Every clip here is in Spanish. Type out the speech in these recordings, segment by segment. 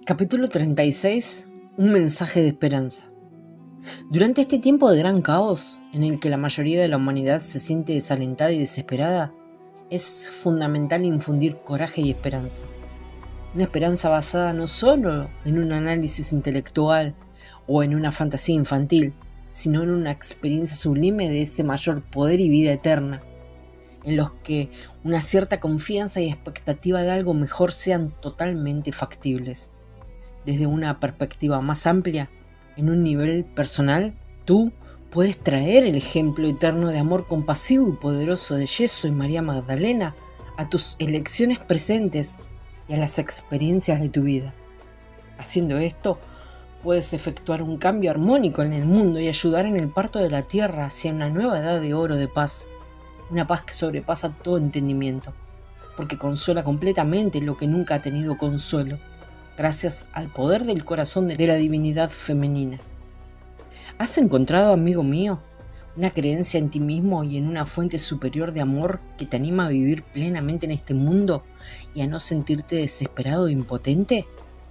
Capítulo 36. Un mensaje de esperanza. Durante este tiempo de gran caos, en el que la mayoría de la humanidad se siente desalentada y desesperada, es fundamental infundir coraje y esperanza. Una esperanza basada no solo en un análisis intelectual o en una fantasía infantil, sino en una experiencia sublime de ese mayor poder y vida eterna, en los que una cierta confianza y expectativa de algo mejor sean totalmente factibles. Desde una perspectiva más amplia, en un nivel personal, tú puedes traer el ejemplo eterno de amor compasivo y poderoso de Jesús y María Magdalena a tus elecciones presentes y a las experiencias de tu vida. Haciendo esto, puedes efectuar un cambio armónico en el mundo y ayudar en el parto de la tierra hacia una nueva edad de oro de paz, una paz que sobrepasa todo entendimiento, porque consuela completamente lo que nunca ha tenido consuelo, gracias al poder del corazón de la divinidad femenina. ¿Has encontrado, amigo mío, una creencia en ti mismo y en una fuente superior de amor que te anima a vivir plenamente en este mundo y a no sentirte desesperado e impotente?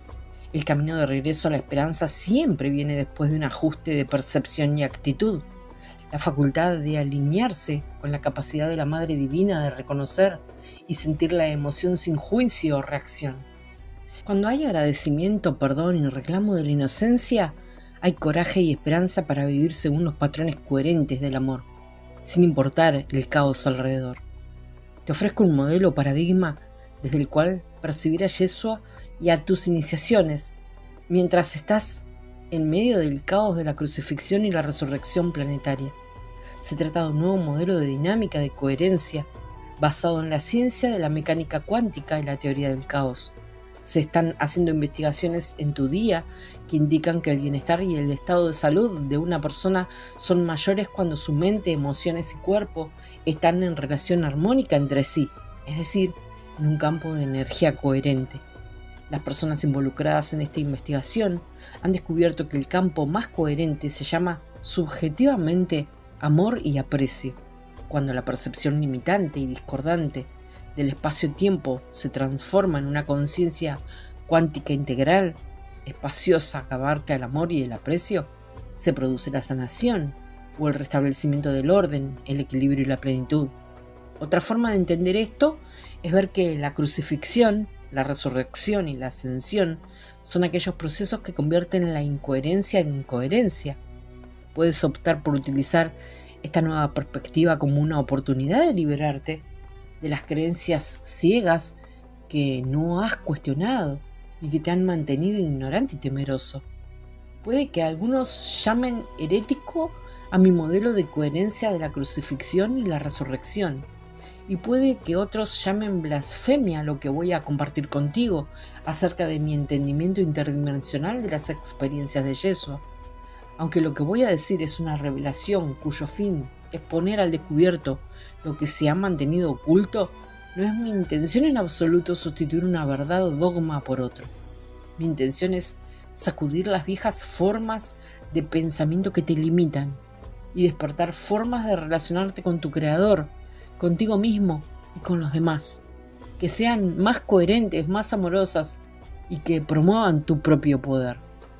El camino de regreso a la esperanza siempre viene después de un ajuste de percepción y actitud, la facultad de alinearse con la capacidad de la Madre Divina de reconocer y sentir la emoción sin juicio o reacción. Cuando hay agradecimiento, perdón y reclamo de la inocencia, hay coraje y esperanza para vivir según los patrones coherentes del amor, sin importar el caos alrededor. Te ofrezco un modelo o paradigma desde el cual percibir a Yeshua y a tus iniciaciones, mientras estás en medio del caos de la crucifixión y la resurrección planetaria. Se trata de un nuevo modelo de dinámica de coherencia basado en la ciencia de la mecánica cuántica y la teoría del caos. Se están haciendo investigaciones en tu día que indican que el bienestar y el estado de salud de una persona son mayores cuando su mente, emociones y cuerpo están en relación armónica entre sí, es decir, en un campo de energía coherente. Las personas involucradas en esta investigación han descubierto que el campo más coherente se llama subjetivamente amor y aprecio, cuando la percepción limitante y discordante del espacio-tiempo se transforma en una conciencia cuántica integral, espaciosa que abarca el amor y el aprecio, se produce la sanación o el restablecimiento del orden, el equilibrio y la plenitud. Otra forma de entender esto es ver que la crucifixión, la resurrección y la ascensión son aquellos procesos que convierten la incoherencia en coherencia. Puedes optar por utilizar esta nueva perspectiva como una oportunidad de liberarte de las creencias ciegas que no has cuestionado y que te han mantenido ignorante y temeroso. Puede que algunos llamen herético a mi modelo de coherencia de la crucifixión y la resurrección, y puede que otros llamen blasfemia a lo que voy a compartir contigo acerca de mi entendimiento interdimensional de las experiencias de Yeshua. Aunque lo que voy a decir es una revelación cuyo fin es poner al descubierto lo que se ha mantenido oculto, no es mi intención en absoluto sustituir una verdad o dogma por otro. Mi intención es sacudir las viejas formas de pensamiento que te limitan y despertar formas de relacionarte con tu Creador, contigo mismo y con los demás, que sean más coherentes, más amorosas y que promuevan tu propio poder.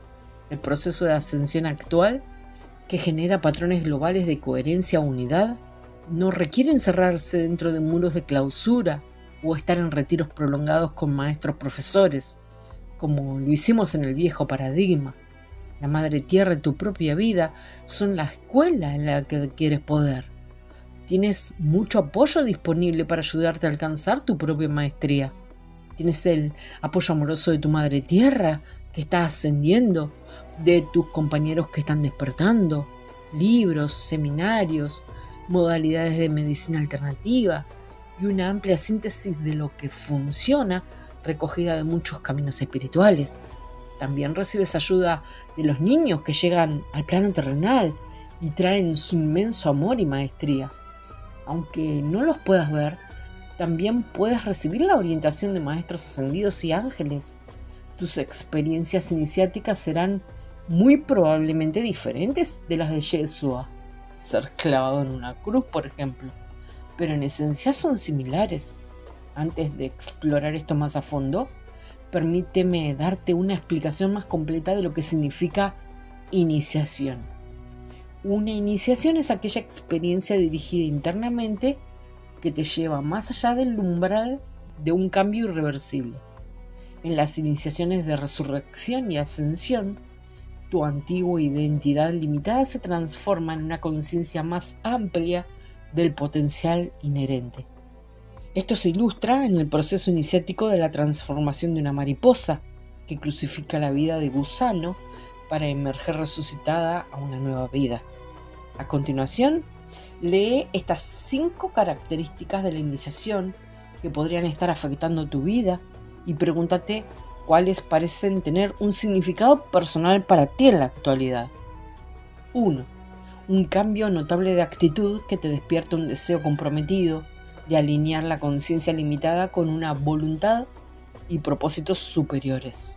El proceso de ascensión actual, que genera patrones globales de coherencia o unidad, no requiere encerrarse dentro de muros de clausura o estar en retiros prolongados con maestros profesores, como lo hicimos en el viejo paradigma. La Madre Tierra y tu propia vida son la escuela en la que adquieres poder. Tienes mucho apoyo disponible para ayudarte a alcanzar tu propia maestría. Tienes el apoyo amoroso de tu Madre Tierra que está ascendiendo, de tus compañeros que están despertando, libros, seminarios, modalidades de medicina alternativa y una amplia síntesis de lo que funciona recogida de muchos caminos espirituales. También recibes ayuda de los niños que llegan al plano terrenal y traen su inmenso amor y maestría. Aunque no los puedas ver, también puedes recibir la orientación de maestros ascendidos y ángeles. Tus experiencias iniciáticas serán muy probablemente diferentes de las de Yeshua, ser clavado en una cruz, por ejemplo, pero en esencia son similares. Antes de explorar esto más a fondo, permíteme darte una explicación más completa de lo que significa iniciación. Una iniciación es aquella experiencia dirigida internamente que te lleva más allá del umbral de un cambio irreversible. En las iniciaciones de resurrección y ascensión, tu antigua identidad limitada se transforma en una conciencia más amplia del potencial inherente. Esto se ilustra en el proceso iniciático de la transformación de una mariposa que crucifica la vida de gusano para emerger resucitada a una nueva vida. A continuación, lee estas 5 características de la iniciación que podrían estar afectando tu vida y pregúntate cuáles parecen tener un significado personal para ti en la actualidad. 1. Un cambio notable de actitud que te despierta un deseo comprometido de alinear la conciencia limitada con una voluntad y propósitos superiores.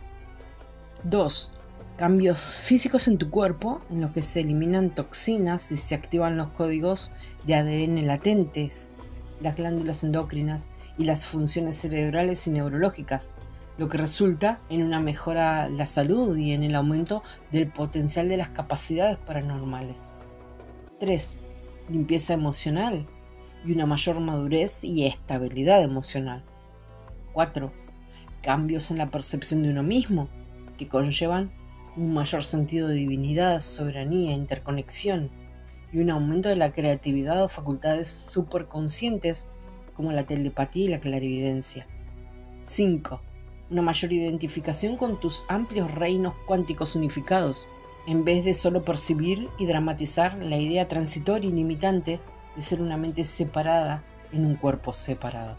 2. Cambios físicos en tu cuerpo en los que se eliminan toxinas y se activan los códigos de ADN latentes, las glándulas endocrinas y las funciones cerebrales y neurológicas, lo que resulta en una mejora de la salud y en el aumento del potencial de las capacidades paranormales. 3. Limpieza emocional y una mayor madurez y estabilidad emocional. 4. Cambios en la percepción de uno mismo, que conllevan un mayor sentido de divinidad, soberanía, interconexión y un aumento de la creatividad o facultades superconscientes como la telepatía y la clarividencia. 5. Una mayor identificación con tus amplios reinos cuánticos unificados, en vez de solo percibir y dramatizar la idea transitoria y limitante de ser una mente separada en un cuerpo separado.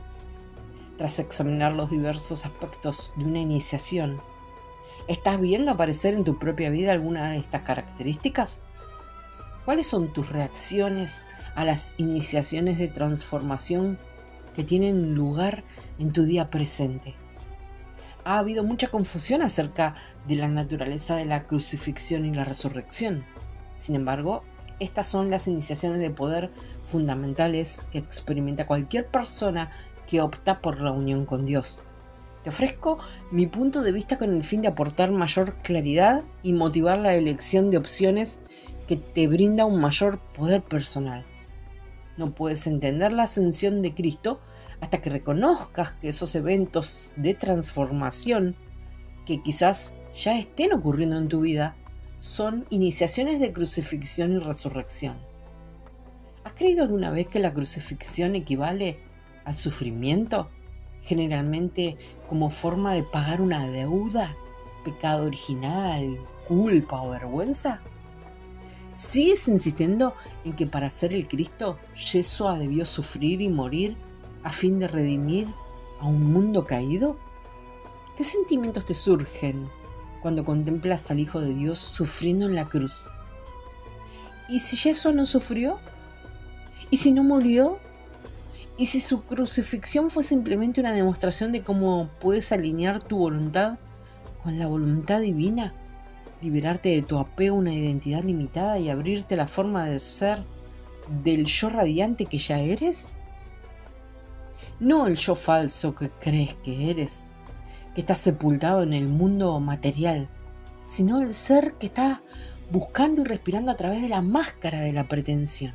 Tras examinar los diversos aspectos de una iniciación, ¿estás viendo aparecer en tu propia vida alguna de estas características? ¿Cuáles son tus reacciones a las iniciaciones de transformación que tienen lugar en tu día presente? Ha habido mucha confusión acerca de la naturaleza de la crucifixión y la resurrección. Sin embargo, estas son las iniciaciones de poder fundamentales que experimenta cualquier persona que opta por la unión con Dios. Te ofrezco mi punto de vista con el fin de aportar mayor claridad y motivar la elección de opciones que te brinda un mayor poder personal. No puedes entender la ascensión de Cristo hasta que reconozcas que esos eventos de transformación que quizás ya estén ocurriendo en tu vida son iniciaciones de crucifixión y resurrección. ¿Has creído alguna vez que la crucifixión equivale al sufrimiento, generalmente como forma de pagar una deuda, pecado original, culpa o vergüenza? ¿Sigues insistiendo en que para ser el Cristo, Yeshua debió sufrir y morir a fin de redimir a un mundo caído? ¿Qué sentimientos te surgen cuando contemplas al Hijo de Dios sufriendo en la cruz? ¿Y si Yeshua no sufrió? ¿Y si no murió? ¿Y si su crucifixión fue simplemente una demostración de cómo puedes alinear tu voluntad con la voluntad divina? Liberarte de tu apego a una identidad limitada y abrirte a la forma de ser del yo radiante que ya eres. No el yo falso que crees que eres, que está sepultado en el mundo material, sino el ser que está buscando y respirando a través de la máscara de la pretensión.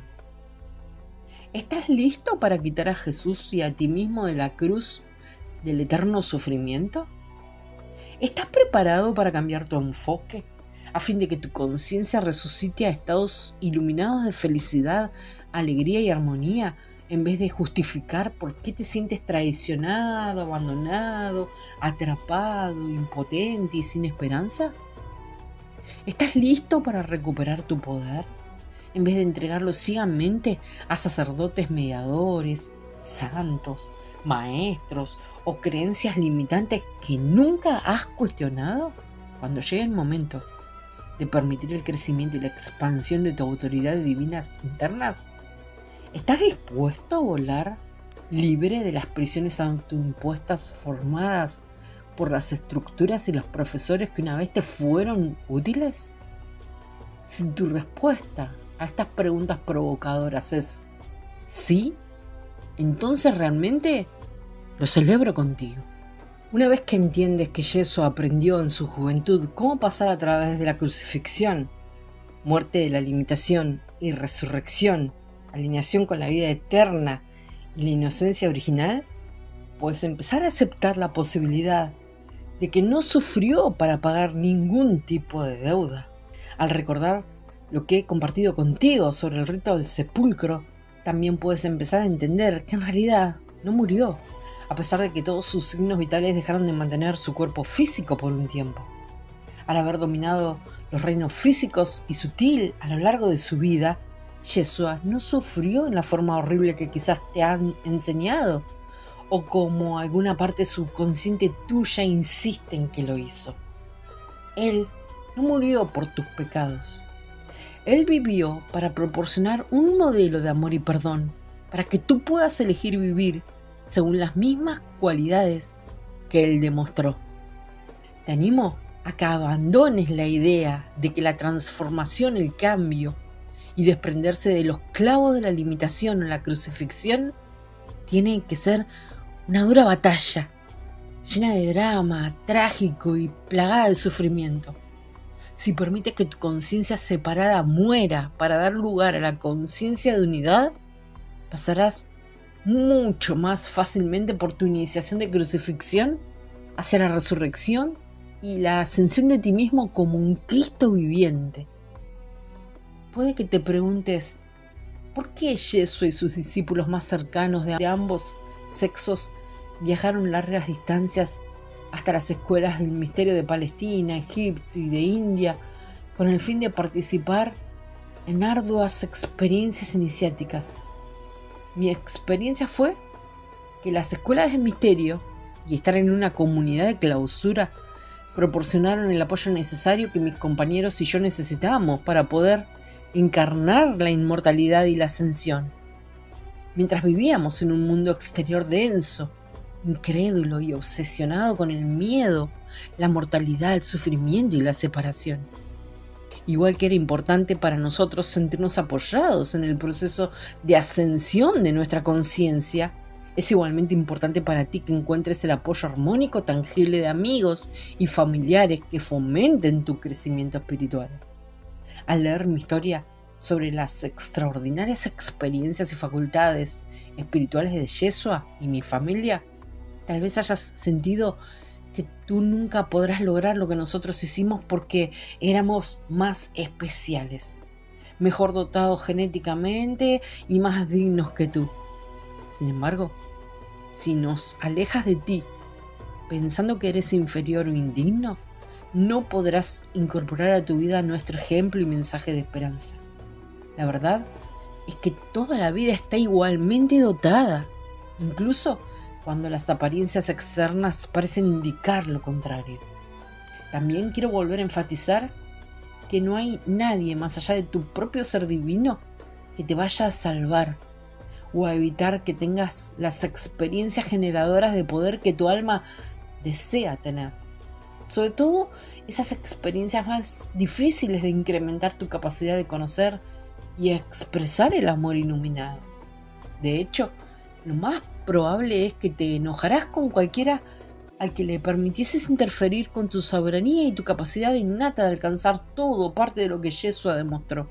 ¿Estás listo para quitar a Jesús y a ti mismo de la cruz del eterno sufrimiento? ¿Estás preparado para cambiar tu enfoque a fin de que tu conciencia resucite a estados iluminados de felicidad, alegría y armonía, en vez de justificar por qué te sientes traicionado, abandonado, atrapado, impotente y sin esperanza? ¿Estás listo para recuperar tu poder, en vez de entregarlo ciegamente a sacerdotes mediadores, santos, maestros o creencias limitantes que nunca has cuestionado? Cuando llegue el momento de permitir el crecimiento y la expansión de tu autoridad divinas internas, ¿estás dispuesto a volar libre de las prisiones autoimpuestas formadas por las estructuras y los profesores que una vez te fueron útiles? Si tu respuesta a estas preguntas provocadoras es sí, entonces realmente lo celebro contigo. Una vez que entiendes que Yeshua aprendió en su juventud cómo pasar a través de la crucifixión, muerte de la limitación y resurrección, alineación con la vida eterna y la inocencia original, puedes empezar a aceptar la posibilidad de que no sufrió para pagar ningún tipo de deuda. Al recordar lo que he compartido contigo sobre el rito del sepulcro, también puedes empezar a entender que en realidad no murió, a pesar de que todos sus signos vitales dejaron de mantener su cuerpo físico por un tiempo. Al haber dominado los reinos físicos y sutil a lo largo de su vida, Yeshua no sufrió en la forma horrible que quizás te han enseñado, o como alguna parte subconsciente tuya insiste en que lo hizo. Él no murió por tus pecados. Él vivió para proporcionar un modelo de amor y perdón, para que tú puedas elegir vivir según las mismas cualidades que Él demostró. Te animo a que abandones la idea de que la transformación, el cambio y desprenderse de los clavos de la limitación o la crucifixión tiene que ser una dura batalla, llena de drama, trágico y plagada de sufrimiento. Si permites que tu conciencia separada muera para dar lugar a la conciencia de unidad, pasarás mucho más fácilmente por tu iniciación de crucifixión hacia la resurrección y la ascensión de ti mismo como un Cristo viviente. Puede que te preguntes, ¿por qué Yeshua y sus discípulos más cercanos de ambos sexos viajaron largas distancias hasta las escuelas del misterio de Palestina, Egipto y de India con el fin de participar en arduas experiencias iniciáticas? Mi experiencia fue que las escuelas de misterio y estar en una comunidad de clausura proporcionaron el apoyo necesario que mis compañeros y yo necesitábamos para poder encarnar la inmortalidad y la ascensión. Mientras vivíamos en un mundo exterior denso, incrédulo y obsesionado con el miedo, la mortalidad, el sufrimiento y la separación. Igual que era importante para nosotros sentirnos apoyados en el proceso de ascensión de nuestra conciencia, es igualmente importante para ti que encuentres el apoyo armónico tangible de amigos y familiares que fomenten tu crecimiento espiritual. Al leer mi historia sobre las extraordinarias experiencias y facultades espirituales de Yeshua y mi familia, tal vez hayas sentido que tú nunca podrás lograr lo que nosotros hicimos porque éramos más especiales, mejor dotados genéticamente y más dignos que tú. Sin embargo, si nos alejas de ti pensando que eres inferior o indigno, no podrás incorporar a tu vida nuestro ejemplo y mensaje de esperanza. La verdad es que toda la vida está igualmente dotada, incluso cuando las apariencias externas parecen indicar lo contrario. También quiero volver a enfatizar que no hay nadie más allá de tu propio ser divino que te vaya a salvar o a evitar que tengas las experiencias generadoras de poder que tu alma desea tener. Sobre todo esas experiencias más difíciles de incrementar tu capacidad de conocer y expresar el amor iluminado. De hecho, lo más probable es que te enojarás con cualquiera al que le permitieses interferir con tu soberanía y tu capacidad innata de alcanzar todo parte de lo que Yeshua demostró.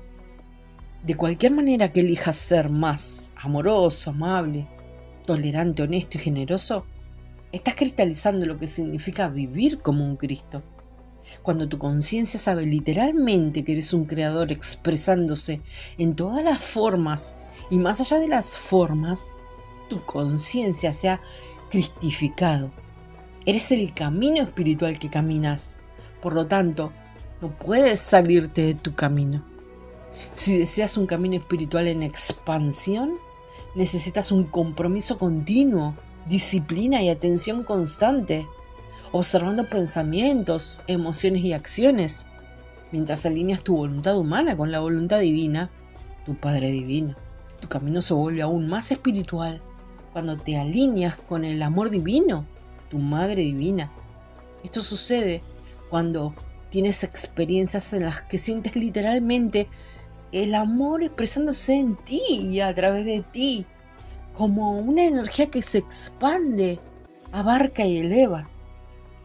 De cualquier manera que elijas ser más amoroso, amable, tolerante, honesto y generoso, estás cristalizando lo que significa vivir como un Cristo. Cuando tu conciencia sabe literalmente que eres un creador expresándose en todas las formas y más allá de las formas, tu conciencia se ha cristificado. Eres el camino espiritual que caminas. Por lo tanto, no puedes salirte de tu camino. Si deseas un camino espiritual en expansión, necesitas un compromiso continuo, disciplina y atención constante, observando pensamientos, emociones y acciones, mientras alineas tu voluntad humana con la voluntad divina, tu Padre Divino. Tu camino se vuelve aún más espiritual cuando te alineas con el amor divino, tu Madre Divina. Esto sucede cuando tienes experiencias en las que sientes literalmente el amor expresándose en ti y a través de ti, como una energía que se expande, abarca y eleva.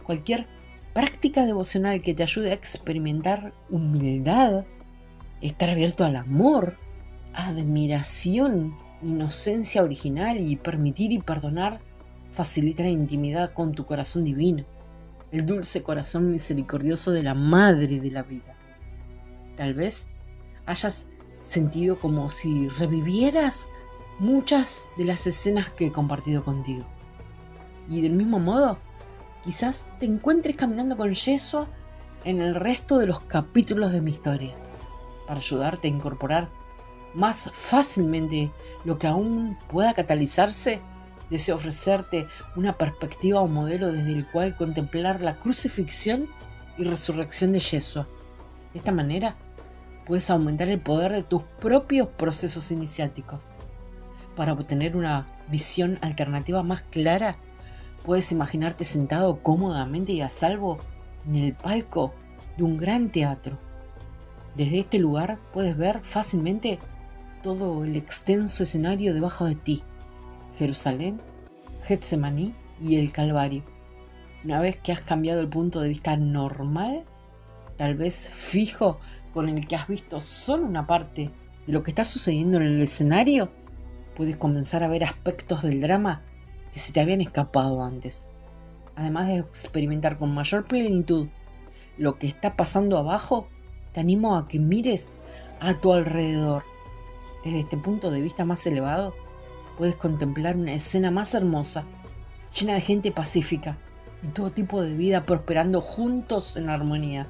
Cualquier práctica devocional que te ayude a experimentar humildad, estar abierto al amor, admiración, inocencia original y permitir y perdonar facilita la intimidad con tu corazón divino, el dulce corazón misericordioso de la Madre de la vida. Tal vez hayas sentido como si revivieras muchas de las escenas que he compartido contigo. Y del mismo modo, quizás te encuentres caminando con Yeshua en el resto de los capítulos de mi historia, para ayudarte a incorporar más fácilmente lo que aún pueda catalizarse. Deseo ofrecerte una perspectiva o modelo desde el cual contemplar la crucifixión y resurrección de Yeshua. De esta manera, puedes aumentar el poder de tus propios procesos iniciáticos. Para obtener una visión alternativa más clara, puedes imaginarte sentado cómodamente y a salvo en el palco de un gran teatro. Desde este lugar puedes ver fácilmente todo el extenso escenario debajo de ti: Jerusalén, Getsemaní y el Calvario. Una vez que has cambiado el punto de vista normal, tal vez fijo, con el que has visto solo una parte de lo que está sucediendo en el escenario, puedes comenzar a ver aspectos del drama que se te habían escapado antes. Además de experimentar con mayor plenitud lo que está pasando abajo, te animo a que mires a tu alrededor. Desde este punto de vista más elevado, puedes contemplar una escena más hermosa, llena de gente pacífica y todo tipo de vida prosperando juntos en armonía.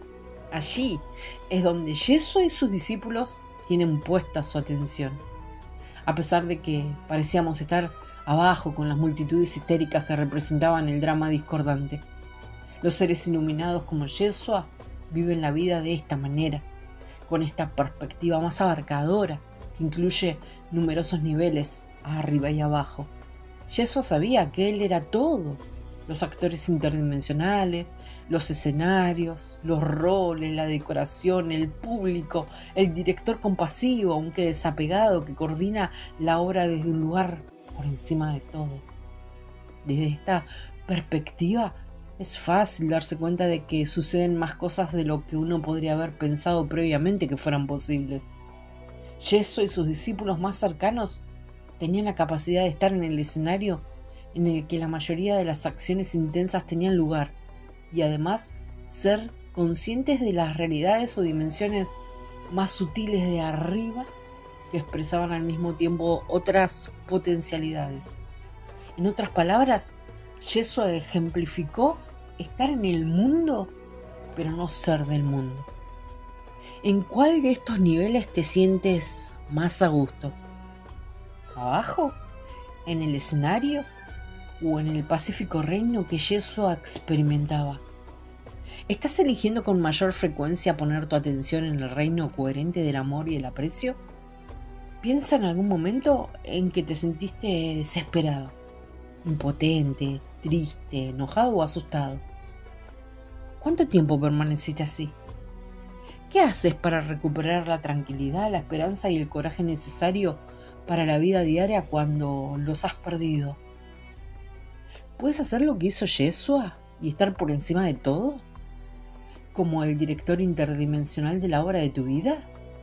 Allí es donde Yeshua y sus discípulos tienen puesta su atención. A pesar de que parecíamos estar abajo con las multitudes histéricas que representaban el drama discordante, los seres iluminados como Yeshua viven la vida de esta manera, con esta perspectiva más abarcadora que incluye numerosos niveles arriba y abajo. Yeshua sabía que él era todo: los actores interdimensionales, los escenarios, los roles, la decoración, el público, el director compasivo, aunque desapegado, que coordina la obra desde un lugar por encima de todo. Desde esta perspectiva, es fácil darse cuenta de que suceden más cosas de lo que uno podría haber pensado previamente que fueran posibles. Yeshua y sus discípulos más cercanos tenían la capacidad de estar en el escenario en el que la mayoría de las acciones intensas tenían lugar, y además ser conscientes de las realidades o dimensiones más sutiles de arriba que expresaban al mismo tiempo otras potencialidades. En otras palabras, Yeshua ejemplificó estar en el mundo, pero no ser del mundo. ¿En cuál de estos niveles te sientes más a gusto? ¿Abajo? ¿En el escenario? ¿O en el pacífico reino que Yeshua experimentaba? ¿Estás eligiendo con mayor frecuencia poner tu atención en el reino coherente del amor y el aprecio? Piensa en algún momento en que te sentiste desesperado, impotente, triste, enojado o asustado. ¿Cuánto tiempo permaneciste así? ¿Qué haces para recuperar la tranquilidad, la esperanza y el coraje necesario para la vida diaria cuando los has perdido? ¿Puedes hacer lo que hizo Yeshua y estar por encima de todo, como el director interdimensional de la obra de tu vida?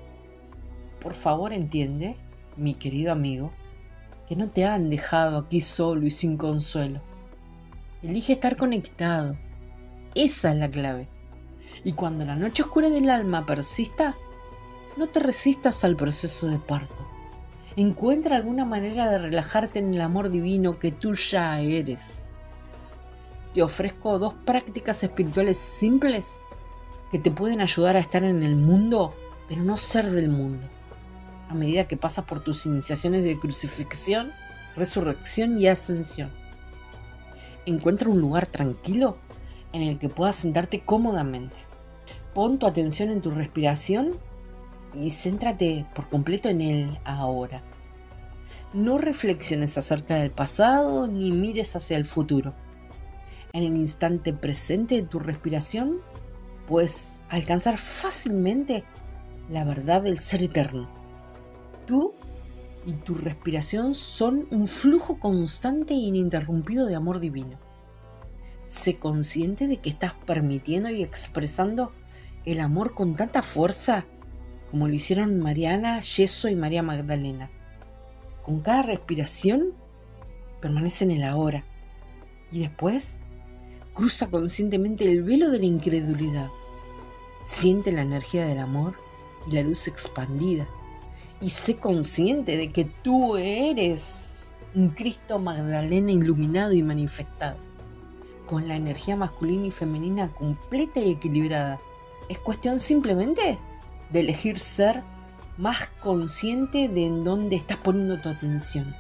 Por favor, entiende, mi querido amigo, que no te han dejado aquí solo y sin consuelo. Elige estar conectado. Esa es la clave. Y cuando la noche oscura del alma persista, no te resistas al proceso de parto. Encuentra alguna manera de relajarte en el amor divino que tú ya eres. Te ofrezco 2 prácticas espirituales simples que te pueden ayudar a estar en el mundo, pero no ser del mundo, a medida que pasas por tus iniciaciones de crucifixión, resurrección y ascensión. Encuentra un lugar tranquilo en el que puedas sentarte cómodamente. Pon tu atención en tu respiración y céntrate por completo en el ahora. No reflexiones acerca del pasado ni mires hacia el futuro. En el instante presente de tu respiración puedes alcanzar fácilmente la verdad del ser eterno. Tú y tu respiración son un flujo constante e ininterrumpido de amor divino. Sé consciente de que estás permitiendo y expresando el amor con tanta fuerza como lo hicieron Mariana, Yeso y María Magdalena. Con cada respiración, permanece en el ahora y después cruza conscientemente el velo de la incredulidad. Siente la energía del amor y la luz expandida y sé consciente de que tú eres un Cristo Magdalena iluminado y manifestado, con la energía masculina y femenina completa y equilibrada. Es cuestión simplemente de elegir ser más consciente de en dónde estás poniendo tu atención.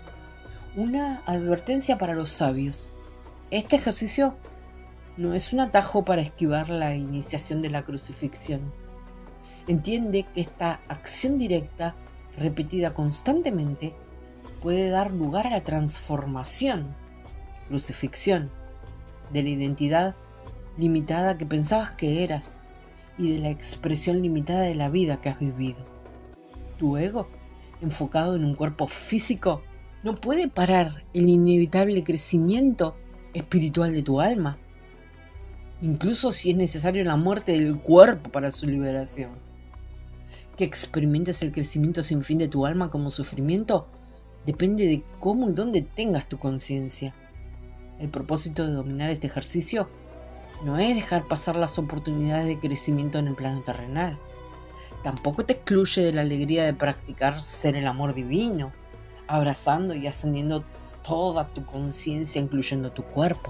Una advertencia para los sabios. Este ejercicio no es un atajo para esquivar la iniciación de la crucifixión. Entiende que esta acción directa, repetida constantemente, puede dar lugar a la transformación, crucifixión, de la identidad limitada que pensabas que eras y de la expresión limitada de la vida que has vivido. Tu ego, enfocado en un cuerpo físico, no puede parar el inevitable crecimiento espiritual de tu alma, incluso si es necesario la muerte del cuerpo para su liberación. Que experimentes el crecimiento sin fin de tu alma como sufrimiento depende de cómo y dónde tengas tu conciencia. El propósito de dominar este ejercicio no es dejar pasar las oportunidades de crecimiento en el plano terrenal. Tampoco te excluye de la alegría de practicar ser el amor divino, abrazando y ascendiendo toda tu conciencia, incluyendo tu cuerpo.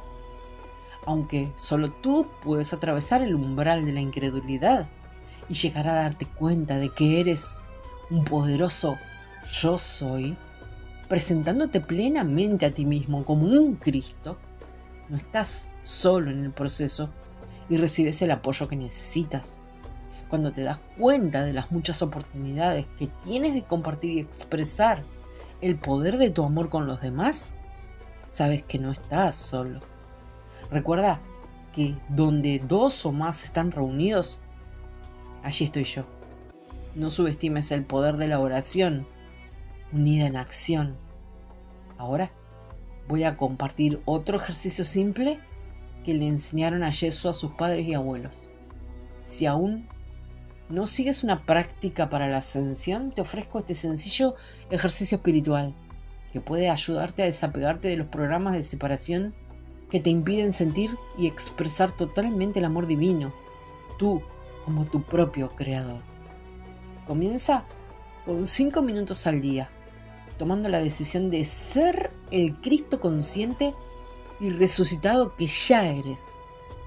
Aunque solo tú puedes atravesar el umbral de la incredulidad y llegar a darte cuenta de que eres un poderoso yo soy, presentándote plenamente a ti mismo como un Cristo, no estás solo en el proceso y recibes el apoyo que necesitas. Cuando te das cuenta de las muchas oportunidades que tienes de compartir y expresar el poder de tu amor con los demás, sabes que no estás solo. Recuerda que donde dos o más están reunidos, allí estoy yo. No subestimes el poder de la oración unida en acción. Ahora voy a compartir otro ejercicio simple que le enseñaron a Yeso a sus padres y abuelos. Si aún no sigues una práctica para la ascensión, te ofrezco este sencillo ejercicio espiritual que puede ayudarte a desapegarte de los programas de separación que te impiden sentir y expresar totalmente el amor divino, tú como tu propio creador. Comienza con 5 minutos al día, tomando la decisión de ser el Cristo consciente y resucitado que ya eres.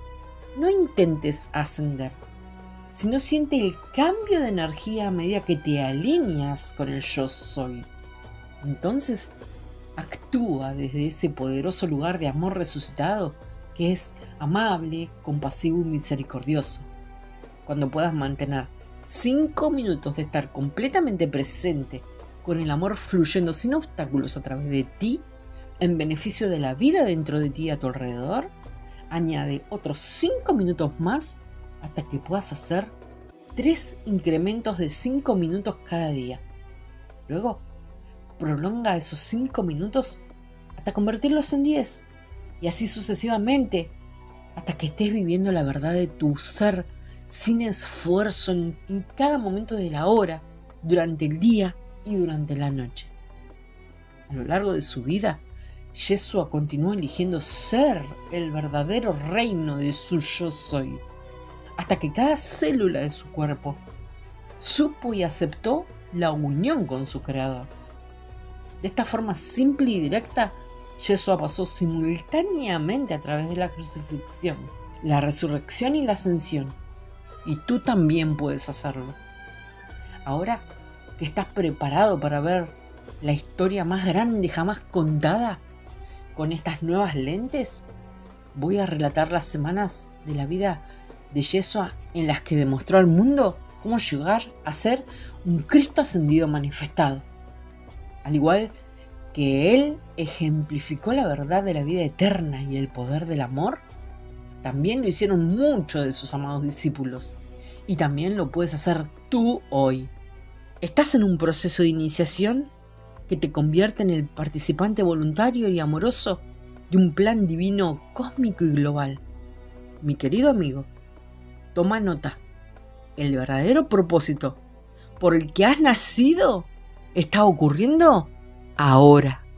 No intentes ascender, sino siente el cambio de energía a medida que te alineas con el yo soy. Entonces, actúa desde ese poderoso lugar de amor resucitado que es amable, compasivo y misericordioso. Cuando puedas mantener 5 minutos de estar completamente presente con el amor fluyendo sin obstáculos a través de ti, en beneficio de la vida dentro de ti y a tu alrededor, añade otros 5 minutos más hasta que puedas hacer 3 incrementos de 5 minutos cada día. Luego, prolonga esos 5 minutos hasta convertirlos en 10 y así sucesivamente hasta que estés viviendo la verdad de tu ser sin esfuerzo en cada momento de la hora, durante el día y durante la noche. A lo largo de su vida, Yeshua continuó eligiendo ser el verdadero reino de su yo soy, hasta que cada célula de su cuerpo supo y aceptó la unión con su creador. De esta forma simple y directa, Yeshua pasó simultáneamente a través de la crucifixión, la resurrección y la ascensión, y tú también puedes hacerlo. Ahora que estás preparado para ver la historia más grande jamás contada, con estas nuevas lentes, voy a relatar las semanas de la vida de Yeshua en las que demostró al mundo cómo llegar a ser un Cristo ascendido manifestado. Al igual que Él ejemplificó la verdad de la vida eterna y el poder del amor, también lo hicieron muchos de sus amados discípulos. Y también lo puedes hacer tú hoy. ¿Estás en un proceso de iniciación que te convierte en el participante voluntario y amoroso de un plan divino cósmico y global. Mi querido amigo, toma nota. El verdadero propósito por el que has nacido está ocurriendo ahora.